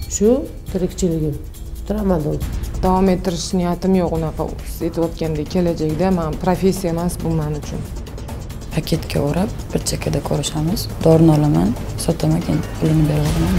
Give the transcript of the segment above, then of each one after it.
Shu tirikchiligim. Tramadol. Davom ettirish niyatim yo'q unaqa. Siz aytayotgandek kelajakda men professiya emas bu men uchun. Paketga o'rab, bir chekkada ko'rishamiz. Dorini olaman, sotaman, keyin pulini beraman.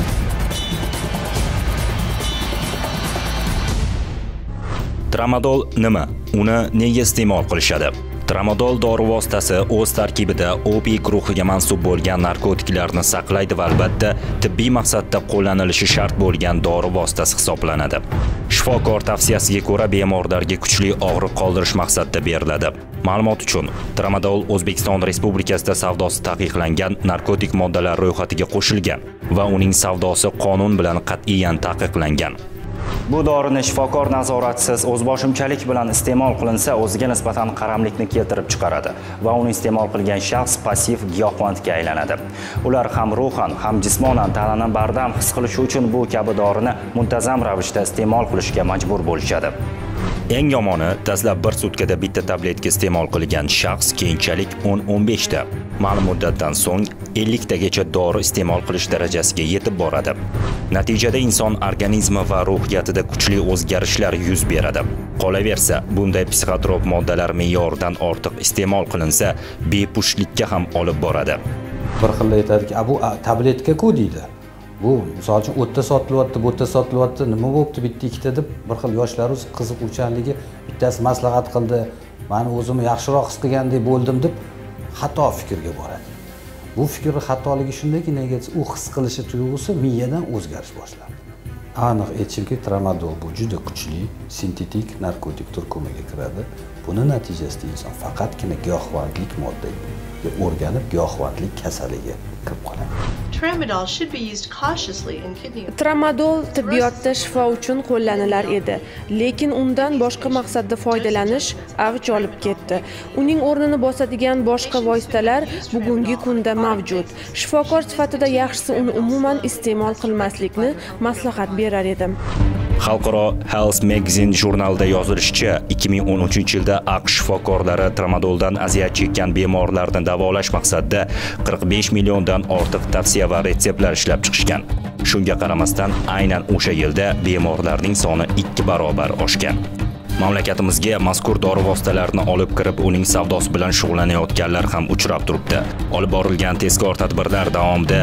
Tramadol nima? Uni nega iste'mol qilishadi? Tramadol dori vositasi o'z tarkibida opiy guruhiga mansub bo'lgan narkotiklarni saqlaydi va albatta tibbiy maqsadda qo'llanilishi shart bo'lgan dori vositasi hisoblanadi. Shifokor tavsiyasiga ko'ra bemorlarga kuchli og'riq qoldirish maqsadida beriladi. Ma'lumot uchun, tramadol O'zbekiston Respublikasida savdosi taqiqlangan narkotik moddalar ro'yxatiga qo'shilgan va uning savdosi qonun bilan qat'iyan taqiqlangan. Bu dorini shifokor nazoratisiz o'zboshimchalik bilan iste'mol qilinsa, o'ziga nisbatan qaramlikni keltirib chiqaradi va uni iste'mol qilgan shaxs passiv giyohvandga aylanadi. Ular ham ruhan, ham jismonan tanani bardam his qilishi uchun bu kabi dorini muntazam ravishda iste'mol qilishga majbur bo'lishadi. Eng yomoni, dastlab bir sutkada bitta tabletka iste'mol qilgan shaxs keyinchalik 10-15 ta, ma'lum muddatdan so'ng 50 tagacha dori iste'mol qilish darajasiga yetib boradi. Natijada inson organizmi va ruhiyatida kuchli o'zgarishlar yuz beradi. Qolaversa, bunday psixotrop moddalar me'yoridan ortiq iste'mol qilinsa, bepushtlikka ham olib boradi. Bir xil aytadiki, "Bu tabletka-ku" deydi. Bu misol uchun o'tda sotilyapti, bu yerda sotilyapti, nima bo'pti bitta ikkita deb bir xil yoshlarimiz qiziquvchanligi bittasi maslahat qildi, "Men o'zimni yaxshiroq his qilgandek bo'ldim" deb xato fikrga boradi. Bu fikr xatoligi shundaki, nega u his qilishi tuyg'usi miyadan o'zgarish boshladi. Aniq aytishimki, tramadol bu juda kuchli sintetik narkotik turkumiga kiradi. Buni natijasida inson faqatgina giyohvandlik moddaga o'rganib giyohvandlik kasaliga kirib qoladi. Tramadol should be used cautiously in kidney. Tramadol tibbiyotda shifo uchun qo'llanilar edi, lekin undan boshqa maqsadda foydalanish avj olib ketdi. Uning o'rnini bosadigan boshqa vositalar bugungi kunda mavjud. Shifokor sifatida yaxshisi uni umuman iste'mol qilmaslikni maslahat berar edim. Xalqaro Health Magazine jurnalida yozilishicha, 2013-yilda AQSh shifokorlari tramadoldan aziyat chekkan bemorlarni davolash maqsadida 45 milliondan ortiq tavsiya va retseptlar ishlab chiqishgan. Shunga qaramasdan, aynan o'sha yilda bemorlarning soni 2 barobar oshgan. Mamlakatimizga mazkur dori vositalarini olib kirib, uning savdosi bilan shug'ullanayotganlar ham uchrab turibdi. Olib borilgan tezkor tadbirlar davomida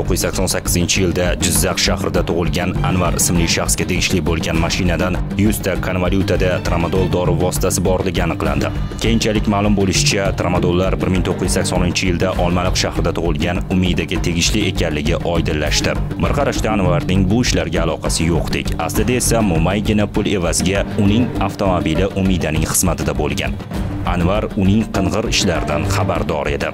1988-yilda Jizzax shahrida tug'ilgan Anvar ismli shaxsga tegishli bo'lgan mashinadan 100 ta konvolyutada tramadol dori vositasi borligi aniqlandi. Keyinchalik ma'lum bo'lishicha, tramadollar 1980-yilda Olmaliq shahrida tug'ilgan Umidaga tegishli ekanligi oydinlashdi. Bir qarashda Anvarning bu ishlarga aloqasi yo'qdek. Aslida esa mo'maygina pul evaziga uning avtomobili Umidaning xizmatida bo'lgan. Anvar uning qing'ir ishlaridan xabardor edi.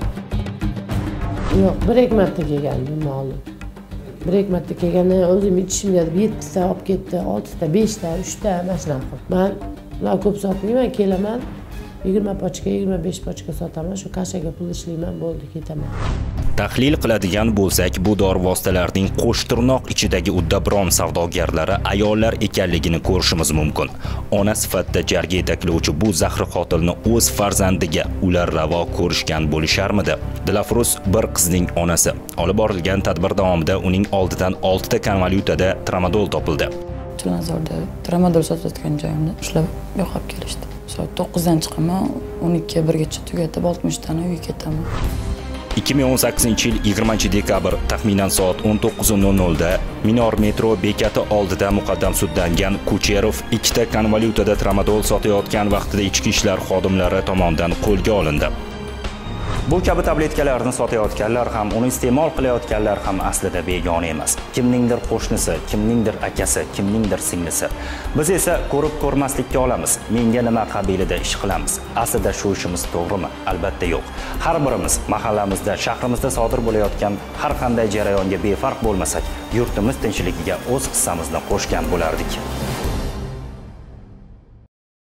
Yo'q, bir-ikki marta kelgandim ma'lum. Bir-ikki marta kelganda o'zim ichishimga 7 ta olib ketdi, 6 ta, 5 ta, 3 ta mana shunaqa. Men ular ko'p sotmayman, kelaman. 20 pochka, 25 pochka sotaman, shu kassaga pul ishlayman, bo'ldi, ketaman. Tahlil qiladigan bo'lsak, bu dori vositalarining qo'shtirnoq ichidagi uddaburon savdogarlari ayollar ekanligini ko'rishimiz mumkin. Ona sifatida jarga yetaklovchi bu zahri qotilni o'z farzandiga ular ravo ko'rishgan bo'lisharmidi? Dilafruz bir qizning onasi. Olib borilgan tadbir davomida uning oldidan 6 ta konvolyutada tramadol topildi. Chilonzorda tramadol sotayotgan joyimda ushlab yo'qolib kelishdi. Soat 9 dan chiqaman, 12:1gacha tugatib 60 tani uyga ketaman. 2018-yil 20-dekabr taxminan soat 19:00 da Minor metro bekati oldida muqaddam sudlangan Kucherov 2 ta konvolyutada tramadol sotayotgan vaqtida ichki ishlar xodimlari tomonidan qo'lga olindi. Bu kabi tabletkalarni sotayotganlar ham, uni iste'mol qilayotganlar ham aslida begona emas. Kimningdir qo'shnisi, kimningdir akasi, kimningdir singlisi. Biz esa ko'rib ko'rmaslikka olamiz. Menga nima qabilida ish qilamiz? Aslida shu ishimiz to'g'rimi? Albatta yo'q. Har birimiz mahallamizda, shahrimizda sodir bo'layotgan har qanday jarayonga befarq bo'lmasak, yurtimiz tinchligiga o'z hissamizni qo'shgan bo'lardik.